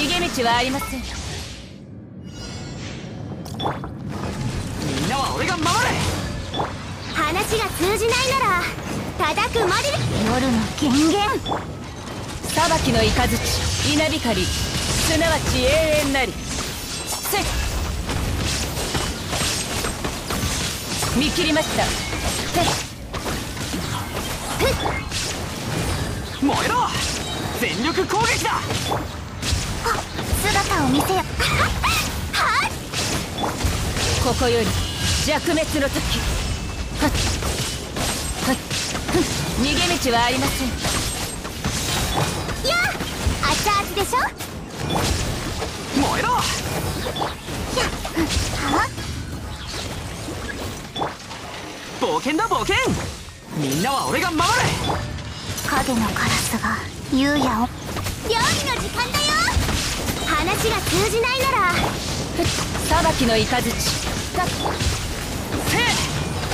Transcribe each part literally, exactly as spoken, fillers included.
逃げ道はありません。 みんなは俺が守れ。 話が通じないなら叩くまでで。夜の権限、 裁きの雷稲光、すなわち永遠なり。せっ見切りました。せっ燃えろ。全力攻撃だ。 姿を見せよ。はっここより弱滅の時。はっはっ逃げ道はありません。 やあ、熱々でしょ。 燃えろ。 は冒険だ冒険。みんなは俺が守れ。 影のカラスが優也を。料理の時間だよ。話が通じないなら裁きの雷かっせえ。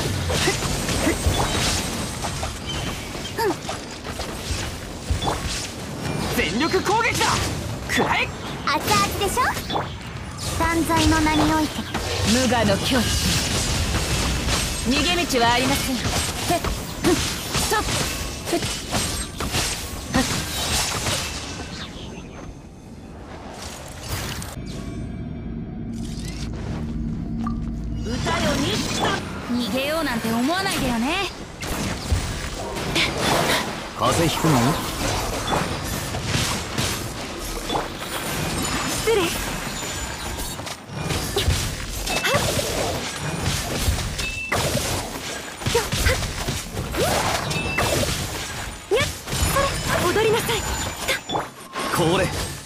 全力攻撃だ。くらえ。 熱々でしょ。断罪の名において無我の境地。逃げ道はありません。へっふっとっふっはっ歌よ錦と。逃げようなんて思わないでよね。 風邪ひくの？ 失礼。踊りなさい。 これ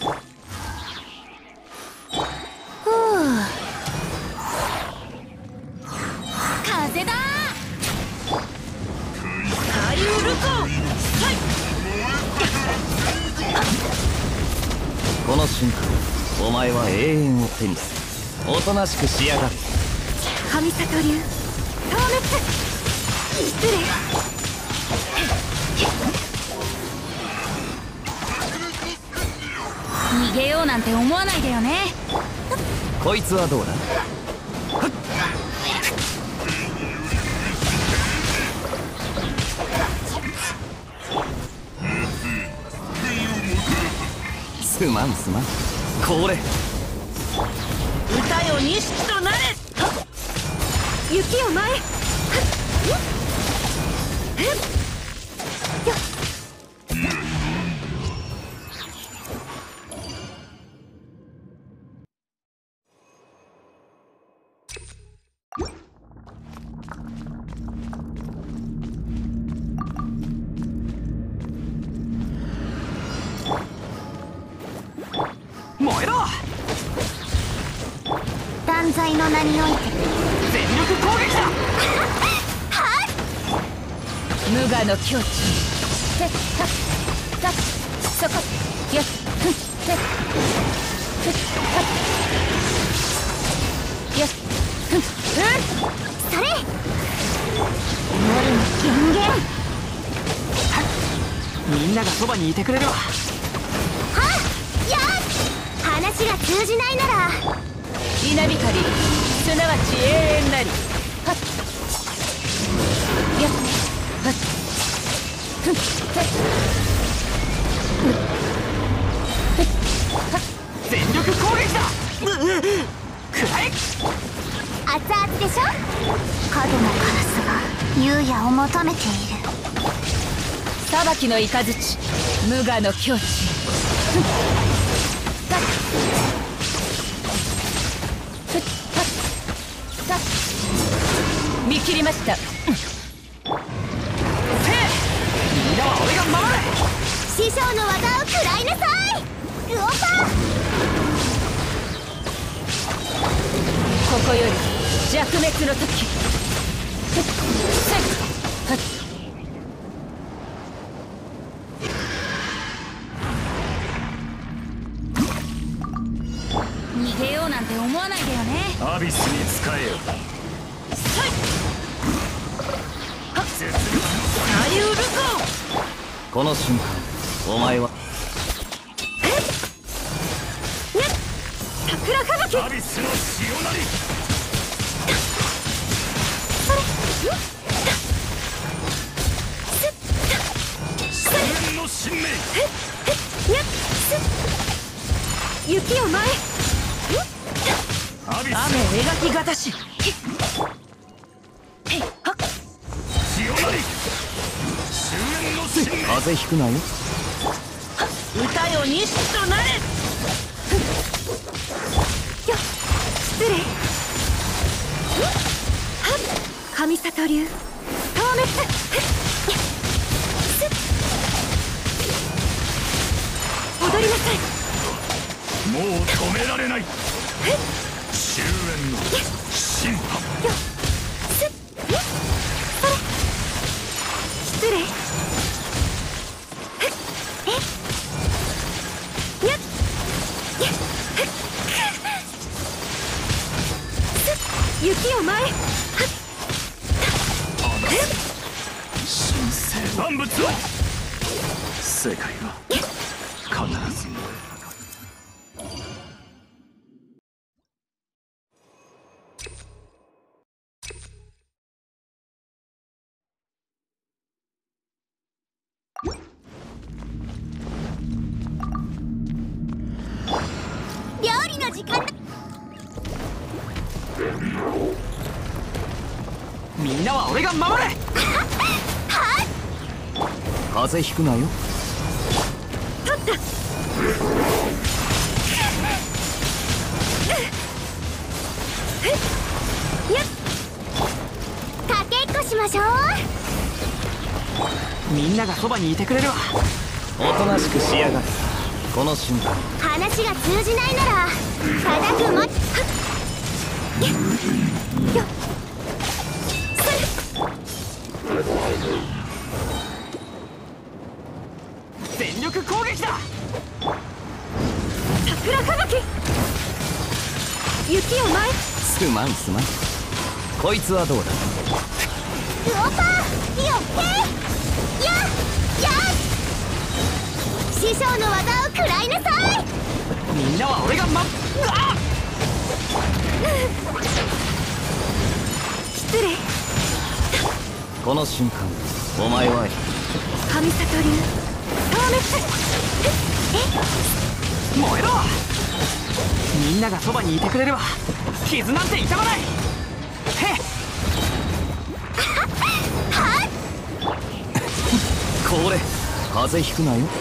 ふう、風だ。 下流ルコこの瞬間お前は永遠を手にする。おとなしくしやがる。 神里流消滅。失礼。 逃げようなんて思わないでよね。 こいつはどうだ？すまんすまん。これ歌よ錦となれ。 雪を前へ。 燃えろ。 断罪の名において全力攻撃だ。 無我の境地。せっはっさっそこよっふっせっふっはっよっふっふっそれ。夜の権限。 みんながそばにいてくれるわ。 はっやっ。話が通じないなら稲光、すなわち永遠なり。はっよっはっふっせっ全力攻撃だ。くらえ。 熱々でしょ。影のカラスが優也を求めている。 裁きの雷無我の境地。ふっさっふっはっさっ見切りました。 せえ。みんなは俺が守れ。 師匠の技を食らいなさい。ウオパ。 ここより弱滅の時。ふっせっはっ逃げようなんて思わないでよね。 アビスに使えよ。 さいはっ左右ルコこの瞬間お前はビスの潮なり。 それ終焉の神明。 やっ雪を前アビス雨描きがたし。へいはっ。 潮なり。終焉の神明。 風邪ひくなよ。 歌よ西となれ。 よっ失礼はっ神里流透滅すっ踊りなさい。 もう止められない。終焉の審判。 よっすっそれ失礼えっやっやっすっ雪を前はっ神聖万物を。世界は必ず燃え上がる。 料理の時間だ。 みんなは俺が守れ。 風邪ひくなよ。 取ったやっかけっこしましょう。 みんながそばにいてくれるわ。 おとなしくしやがる。この瞬間話が通じないなら叩くもはっやっよっそれ全力攻撃だ。 桜吹雪雪を前すまんすまん。こいつはどうだ。 ルオパーよってやや師匠の技を食らいなさい。 みんなは俺がまうわっ。 失礼この瞬間お前は神里流透滅え燃えろ。みんながそばにいてくれるわ。傷なんて痛まない。へっ。 これ風邪ひくなよ。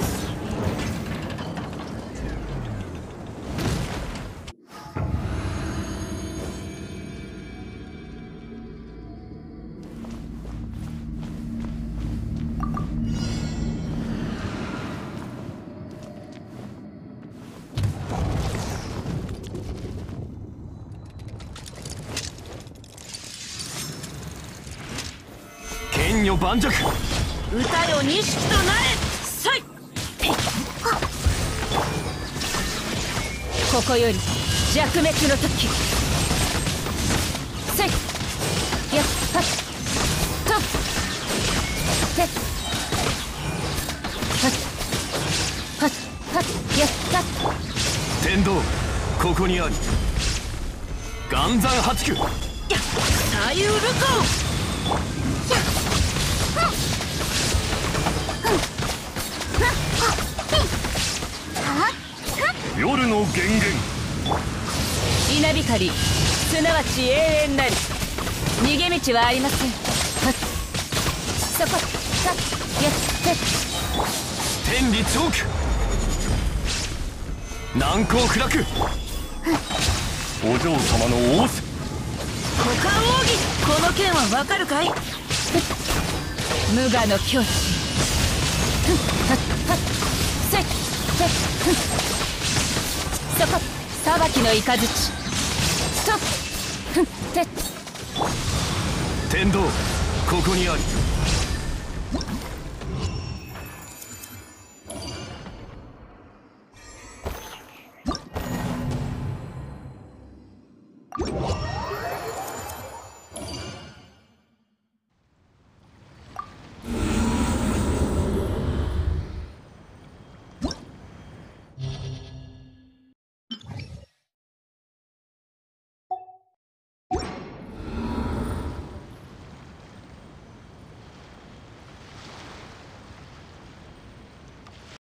剣女盤石。 歌よ西となれ。さいここより弱滅の時。せいやっはっとてはっはっはっやったっ。 天道ここにあり。岩山八九。 左右ルコ夜の源源。 稲光すなわち永遠なり。逃げ道はありません。はっそこはっやって天理チョーク。難攻不落。お嬢様の仰せ。 股間奥義。この剣はわかるかい。無我の境地。ふんはっはっせいせいふんそこ裁きの雷とふんて天道ここにあり。